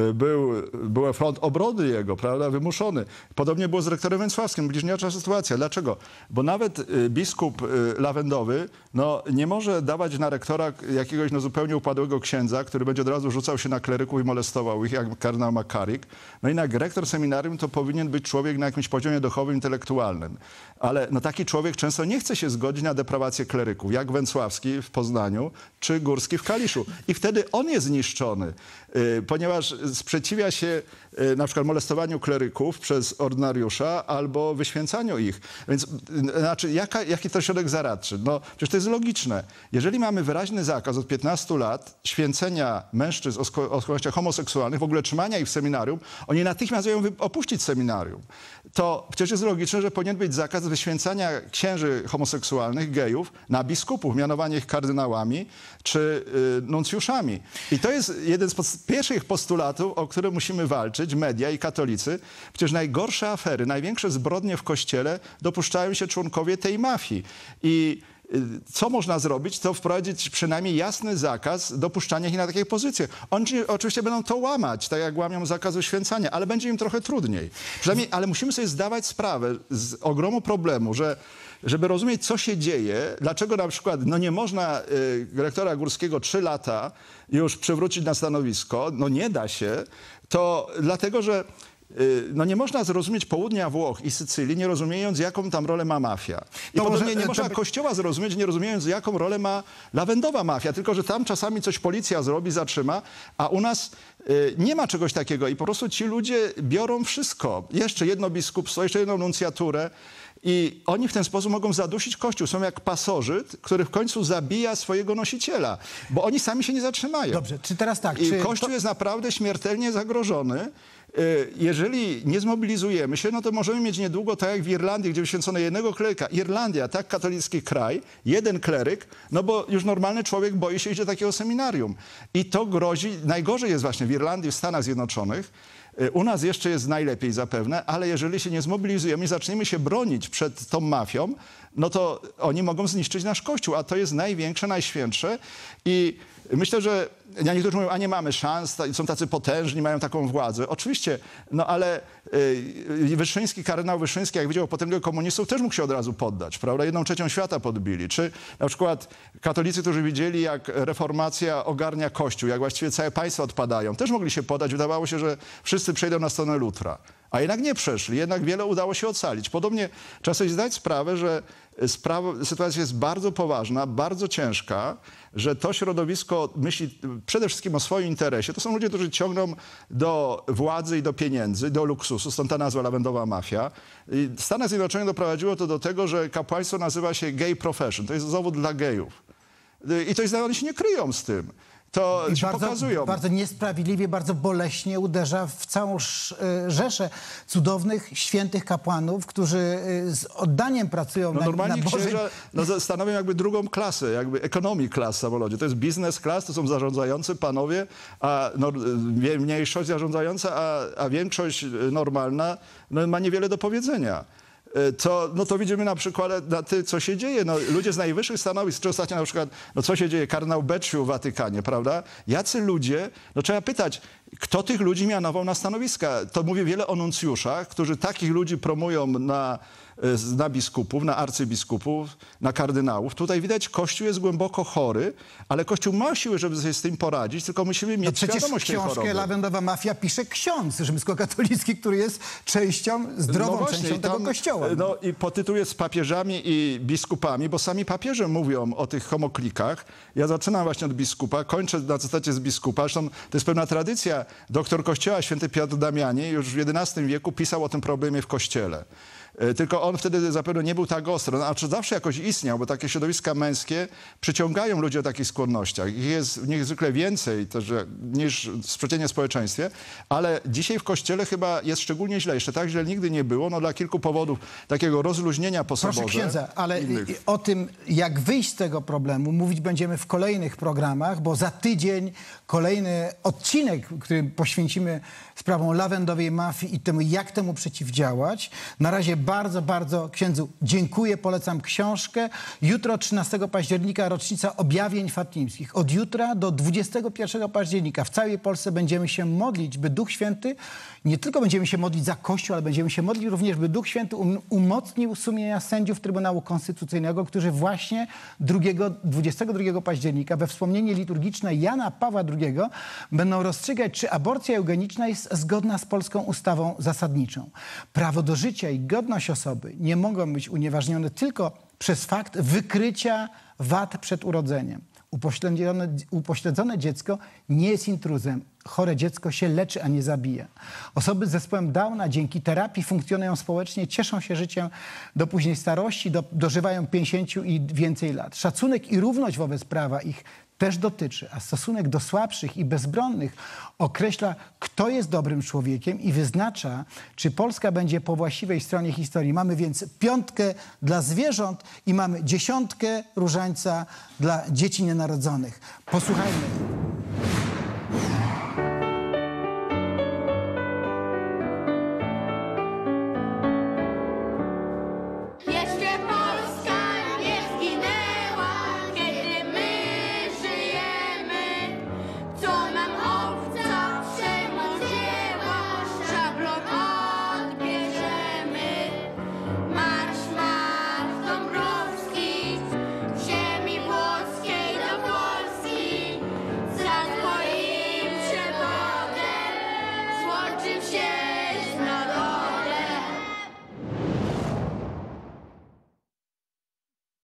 był front obrony jego, prawda, wymuszony. Podobnie było z rektorem Węcławskim, bliźniacza sytuacja. Dlaczego? Bo nawet biskup lawendowy nie może dawać na rektora jakiegoś zupełnie upadłego księdza, który będzie od razu rzucał się na kleryków i molestował ich, jak kardynał Makarik. Jednak rektor seminarium to powinien być człowiek na jakimś poziomie duchowym, intelektualnym. Ale taki człowiek często nie chce się zgodzić na deprawację kleryków, jak Węcławski w Poznaniu, czy Górski w Kaliszu. I wtedy on jest zniszczony, ponieważ sprzeciwia się na przykład molestowaniu kleryków przez ordynariusza albo wyświęcaniu ich. Więc jaki to środek zaradczy? Przecież to jest logiczne. Jeżeli mamy wyraźny zakaz od 15 lat święcenia mężczyzn o skłonnościach homoseksualnych, w ogóle trzymania ich w seminarium, oni natychmiast mają opuścić seminarium. To przecież jest logiczne, że powinien być zakaz wyświęcania księży homoseksualnych, gejów na biskupów, mianowanie ich kardynałami czy nuncjuszami. I to jest jeden z pierwszych postulatów, o które musimy walczyć, media i katolicy. Przecież najgorsze afery, największe zbrodnie w Kościele dopuszczają się członkowie tej mafii. I co można zrobić, to wprowadzić przynajmniej jasny zakaz dopuszczania ich na takie pozycje. Oni oczywiście będą to łamać, tak jak łamią zakaz uświęcania, ale będzie im trochę trudniej. Ale musimy sobie zdawać sprawę z ogromu problemu, żeby rozumieć, co się dzieje, dlaczego na przykład nie można rektora Górskiego 3 lata już przywrócić na stanowisko, nie da się, to dlatego, że nie można zrozumieć południa Włoch i Sycylii, nie rozumiejąc, jaką tam rolę ma mafia. I podobnie nie można Kościoła zrozumieć, nie rozumiejąc, jaką rolę ma lawendowa mafia. Tylko że tam czasami coś policja zrobi, zatrzyma, a u nas nie ma czegoś takiego. I po prostu ci ludzie biorą wszystko. Jeszcze jedno biskupstwo, jeszcze jedną nuncjaturę. I oni w ten sposób mogą zadusić Kościół. Są jak pasożyt, który w końcu zabija swojego nosiciela. Bo oni sami się nie zatrzymają. Dobrze, czy teraz tak? I Kościół jest naprawdę śmiertelnie zagrożony. jeżeli nie zmobilizujemy się, no to możemy mieć niedługo, tak jak w Irlandii, gdzie wyświęcono jednego kleryka. Irlandia, tak katolicki kraj, jeden kleryk, no bo już normalny człowiek boi się iść do takiego seminarium. I to grozi, najgorzej jest właśnie w Irlandii, w Stanach Zjednoczonych. U nas jeszcze jest najlepiej zapewne, ale jeżeli się nie zmobilizujemy i zaczniemy się bronić przed tą mafią, no to oni mogą zniszczyć nasz Kościół, a to jest największe, najświętsze. I myślę, że niektórzy mówią, a nie mamy szans, są tacy potężni, mają taką władzę. Oczywiście, no ale Wyszyński, kardynał Wyszyński, jak widział potęgę komunistów, też mógł się od razu poddać, prawda? 1/3 świata podbili. Czy na przykład katolicy, którzy widzieli, jak reformacja ogarnia Kościół, jak właściwie całe państwa odpadają, też mogli się poddać. Wydawało się, że wszyscy przejdą na stronę Lutra. A jednak nie przeszli, jednak wiele udało się ocalić. Podobnie trzeba sobie zdać sprawę, że sytuacja jest bardzo poważna, bardzo ciężka, że to środowisko myśli przede wszystkim o swoim interesie. To są ludzie, którzy ciągną do władzy i do pieniędzy, do luksusu, stąd ta nazwa lawendowa mafia. I w Stanach Zjednoczonych doprowadziło to do tego, że kapłaństwo nazywa się gay profession. To jest zawód dla gejów. I to jest, oni się nie kryją z tym. To ci pokazują. Bardzo niesprawiedliwie, bardzo boleśnie uderza w całą rzeszę cudownych, świętych kapłanów, którzy z oddaniem pracują na normalnie Bożym... księża stanowią jakby drugą klasę, jakby economy class w samolocie. To jest business class, to są zarządzający panowie, a mniejszość zarządzająca, a większość normalna ma niewiele do powiedzenia. To widzimy na przykład na tym, co się dzieje. No, ludzie z najwyższych stanowisk, czy ostatnio na przykład, co się dzieje, kardynał Becciu w Watykanie, prawda? Jacy ludzie, trzeba pytać, kto tych ludzi mianował na stanowiska? To mówi wiele o nuncjuszach, którzy takich ludzi promują na biskupów, na arcybiskupów, na kardynałów. Tutaj widać, Kościół jest głęboko chory, ale Kościół ma siły, żeby sobie z tym poradzić, tylko musimy mieć świadomość tej choroby. Książkę Lawendowa Mafia pisze ksiądz rzymskokatolicki, który jest częścią, zdrową częścią tego Kościoła. No i po tytuł z papieżami i biskupami, bo sami papieże mówią o tych homoklikach. Ja zaczynam właśnie od biskupa, kończę na cytacie z biskupa. Zresztą to jest pewna tradycja. Doktor Kościoła, święty Piotr Damiani, już w XI wieku pisał o tym problemie w Kościele. Tylko on wtedy zapewne nie był tak ostry. No, a czy zawsze jakoś istniał, bo takie środowiska męskie przyciągają ludzi o takich skłonnościach. Ich jest w nich zwykle więcej też, niż w przeciętnym społeczeństwie, ale dzisiaj w Kościele chyba jest szczególnie źle. Jeszcze tak źle nigdy nie było, dla kilku powodów takiego rozluźnienia po soborze. Proszę księdza, ale o tym, jak wyjść z tego problemu, mówić będziemy w kolejnych programach, bo za tydzień kolejny odcinek, który poświęcimy sprawom lawendowej mafii i temu, jak temu przeciwdziałać. Na razie bardzo, bardzo księdzu dziękuję, polecam książkę. Jutro, 13 października, rocznica objawień fatimskich. Od jutra do 21 października w całej Polsce będziemy się modlić, by Duch Święty, nie tylko będziemy się modlić za Kościół, ale będziemy się modlić również, by Duch Święty umocnił sumienia sędziów Trybunału Konstytucyjnego, którzy właśnie 22 października we wspomnienie liturgiczne Jana Pawła II będą rozstrzygać, czy aborcja eugeniczna jest zgodna z polską ustawą zasadniczą. Prawo do życia i godność osoby nie mogą być unieważnione tylko przez fakt wykrycia wad przed urodzeniem. Upośledzone dziecko nie jest intruzem. Chore dziecko się leczy, a nie zabija. Osoby z zespołem Downa dzięki terapii funkcjonują społecznie, cieszą się życiem do późnej starości, dożywają 50 i więcej lat. Szacunek i równość wobec prawa ich też dotyczy, a stosunek do słabszych i bezbronnych określa, kto jest dobrym człowiekiem i wyznacza, czy Polska będzie po właściwej stronie historii. Mamy więc 5 dla zwierząt i mamy 10 różańca dla dzieci nienarodzonych. Posłuchajmy